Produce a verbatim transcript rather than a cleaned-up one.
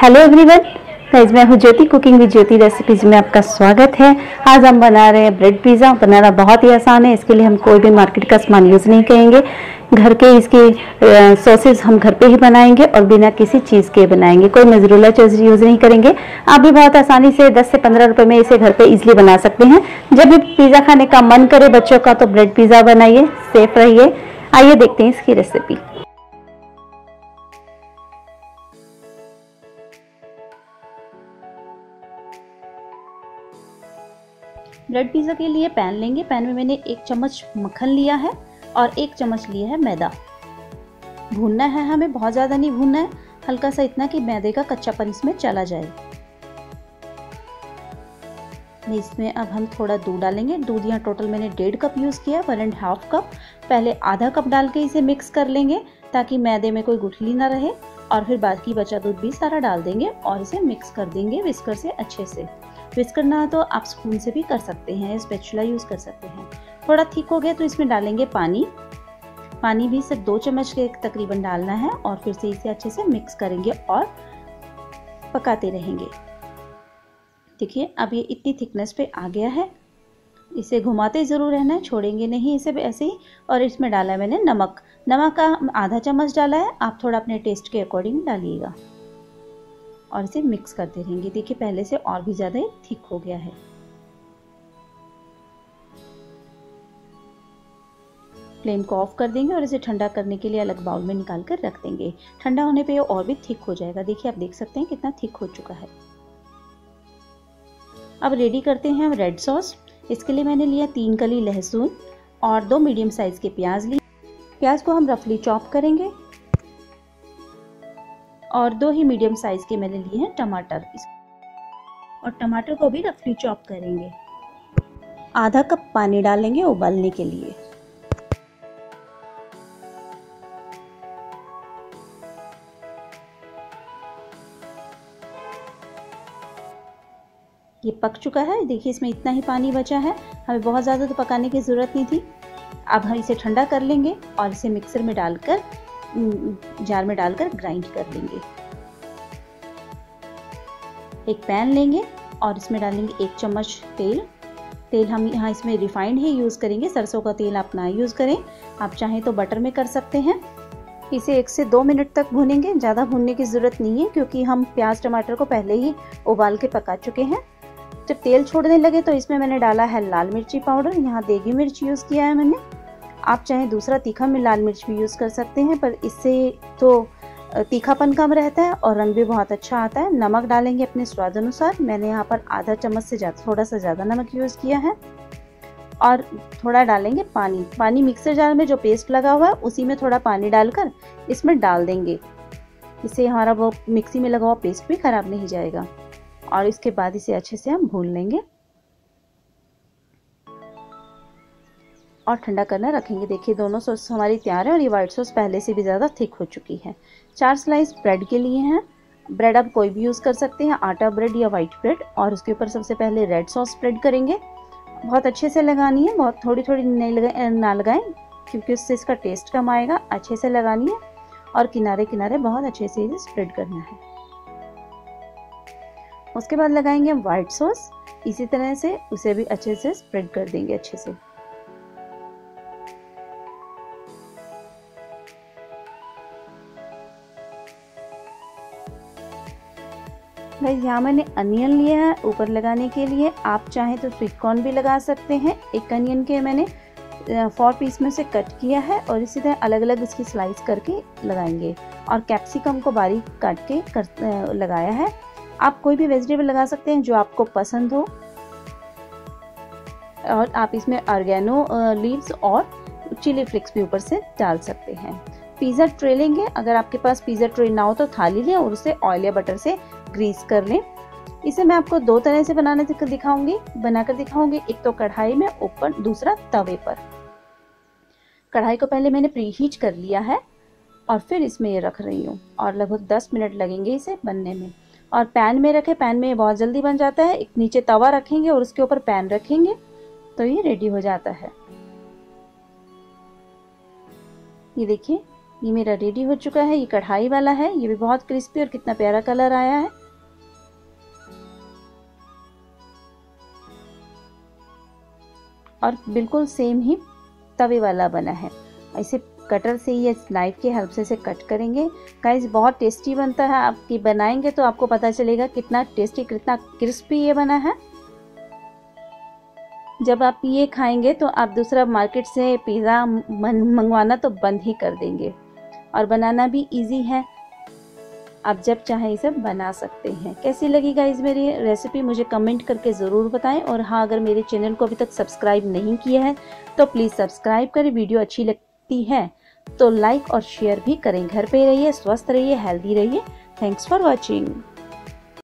Hello everyone, guys मैं हूँ Jyoti. Cooking with Jyoti recipes में आपका स्वागत है। आज हम बना रहे हैं ब्रेड पिज़्ज़ा। बनाना बहुत ही आसान है। इसके लिए हम कोई भी मार्केट का सामान यूज़ नहीं करेंगे। घर के इसके सॉसेज हम घर पे ही बनाएंगे और बिना किसी चीज़ के बनाएंगे। कोई मोज़रेला चीज़ यूज़ नहीं करेंगे। आप भी बहुत आसानी से दस से पंद्रह रुपए में इसे घर पे इजीली बना सकते हैं। जब भी पिज़्ज़ा खाने का मन करे बच्चों का तो ब्रेड पिज़्ज़ा बनाइए, सेफ रहिए। आइए देखते हैं इसकी रेसिपी। ब्रेड पिज़्ज़ा के लिए पैन लेंगे। पैन में मैंने एक चम्मच मक्खन लिया है और एक चम्मच लिया है मैदा। भूनना है हमें, बहुत ज़्यादा नहीं भूनना है, हल्का सा इतना कि मैदे का कच्चापन इसमें चला जाए। इसमें अब हम थोड़ा दूध डालेंगे। दूध यहाँ टोटल मैंने डेढ़ कप यूज़ किया, वन एंड हाफ कप। पहले आधा कप डाल के इसे मिक्स कर लेंगे ताकि मैदे में कोई गुठली ना रहे, और फिर बाकी बचा दूध भी सारा डाल देंगे और इसे मिक्स कर देंगे विस्कर से अच्छे से। विस्कर ना तो आप स्पून से भी कर सकते हैं, स्पैचुला यूज़ कर सकते हैं। थोड़ा थिक हो गया तो इसमें डालेंगे पानी। पानी भी सिर्फ दो चम्मच के तकरीबन डालना है और फिर से इसे अच्छे से मिक्स करेंगे और पकाते रहेंगे। देखिए अब ये इतनी थिकनेस पे आ गया है। इसे घुमाते ज़रूर रहना है, छोड़ेंगे नहीं इसे ऐसे ही। और इसमें डाला है मैंने नमक। नमक का आधा चम्मच डाला है, आप थोड़ा अपने टेस्ट के अकॉर्डिंग डालिएगा और इसे मिक्स करते रहेंगे। देखिए पहले से और भी ज़्यादा थिक हो गया है। फ्लेम को ऑफ कर देंगे और इसे ठंडा करने के लिए अलग बाउल में निकाल कर रख देंगे। ठंडा होने पे ये और भी थिक हो जाएगा। देखिए आप देख सकते हैं कितना थिक हो चुका है। अब रेडी करते हैं हम रेड सॉस। इसके लिए मैंने लिया तीन कली लहसुन और दो मीडियम साइज के प्याज लिए। प्याज को हम रफली चॉप करेंगे और दो ही मीडियम साइज के मैंने लिए हैं टमाटर, और टमाटर को भी रफली चॉप करेंगे। आधा कप पानी डालेंगे उबालने के लिए। ये पक चुका है। देखिए इसमें इतना ही पानी बचा है, हमें बहुत ज़्यादा तो पकाने की ज़रूरत नहीं थी। अब हम इसे ठंडा कर लेंगे और इसे मिक्सर में डालकर जार में डालकर ग्राइंड कर लेंगे। एक पैन लेंगे और इसमें डालेंगे एक चम्मच तेल। तेल हम यहाँ इसमें रिफाइंड ही यूज़ करेंगे, सरसों का तेल आप ना यूज़ करें। आप चाहें तो बटर में कर सकते हैं। इसे एक से दो मिनट तक भूनेंगे। ज़्यादा भूनने की ज़रूरत नहीं है क्योंकि हम प्याज टमाटर को पहले ही उबाल के पका चुके हैं। जब तेल छोड़ने लगे तो इसमें मैंने डाला है लाल मिर्ची पाउडर। यहाँ देगी मिर्च यूज़ किया है मैंने। आप चाहें दूसरा तीखा में लाल मिर्च भी यूज़ कर सकते हैं, पर इससे तो तीखापन कम रहता है और रंग भी बहुत अच्छा आता है। नमक डालेंगे अपने स्वाद अनुसार। मैंने यहाँ पर आधा चम्मच से ज़्यादा, थोड़ा सा ज़्यादा नमक यूज़ किया है। और थोड़ा डालेंगे पानी। पानी मिक्सर जार में जो पेस्ट लगा हुआ है उसी में थोड़ा पानी डालकर इसमें डाल देंगे। इससे हमारा वो मिक्सी में लगा हुआ पेस्ट भी खराब नहीं जाएगा। और इसके बाद इसे अच्छे से हम भून लेंगे और ठंडा करना रखेंगे। देखिए दोनों सॉस हमारी तैयार है और ये व्हाइट सॉस पहले से भी ज़्यादा थिक हो चुकी है। चार स्लाइस ब्रेड के लिए हैं। ब्रेड आप कोई भी यूज़ कर सकते हैं, आटा ब्रेड या वाइट ब्रेड। और उसके ऊपर सबसे पहले रेड सॉस स्प्रेड करेंगे। बहुत अच्छे से लगानी है, बहुत थोड़ी थोड़ी नहीं लगा ना लगाएं क्योंकि उससे इसका टेस्ट कम आएगा। अच्छे से लगानी है और किनारे किनारे बहुत अच्छे से इसे स्प्रेड करना है। उसके बाद लगाएंगे हम व्हाइट सॉस। इसी तरह से उसे भी अच्छे से स्प्रेड कर देंगे अच्छे से। गाइस यहाँ मैंने अनियन लिया है ऊपर लगाने के लिए। आप चाहें तो स्वीट कॉर्न भी लगा सकते हैं। एक अनियन के मैंने फोर पीस में से कट किया है और इसी तरह अलग अलग इसकी स्लाइस करके लगाएंगे। और कैप्सिकम को बारीक काट के कर लगाया है। आप कोई भी वेजिटेबल लगा सकते हैं जो आपको पसंद हो। और आप इसमें ऑर्गेनो लीव्स और चिली फ्लेक्स भी ऊपर से डाल सकते हैं। पिज़्ज़ा ट्रे लेंगे। अगर आपके पास पिज़्ज़ा ट्रे ना हो तो थाली लें और उसे ऑयल या बटर से ग्रीस कर लें। इसे मैं आपको दो तरह से बनाने दिखाऊंगी बनाकर दिखाऊंगी। एक तो कढ़ाई में ऊपर, दूसरा तवे पर। कढ़ाई को पहले मैंने प्री हीट कर लिया है और फिर इसमें ये रख रही हूँ और लगभग दस मिनट लगेंगे इसे बनने में। और पैन में रखें, पैन में बहुत जल्दी बन जाता है। एक नीचे तवा रखेंगे और उसके ऊपर पैन रखेंगे तो ये रेडी हो जाता है। ये देखिए ये मेरा रेडी हो चुका है। ये कढ़ाई वाला है, ये भी बहुत क्रिस्पी और कितना प्यारा कलर आया है। और बिल्कुल सेम ही तवे वाला बना है। ऐसे कटर से या नाइफ की हेल्प से इसे कट करेंगे। गाइस बहुत टेस्टी बनता है, आप ये बनाएंगे तो आपको पता चलेगा कितना टेस्टी, कितना क्रिस्पी ये बना है। जब आप ये खाएंगे तो आप दूसरा मार्केट से पिज़्ज़ा मंगवाना तो बंद ही कर देंगे। और बनाना भी इजी है, आप जब चाहें इसे बना सकते हैं। कैसी लगी गाइस मेरी रेसिपी मुझे कमेंट करके ज़रूर बताएं। और हाँ, अगर मेरे चैनल को अभी तक सब्सक्राइब नहीं किया है तो प्लीज़ सब्सक्राइब करें। वीडियो अच्छी लगती है तो लाइक और शेयर भी करें। घर पे रहिए, स्वस्थ रहिए, हेल्दी रहिए। Thanks for watching.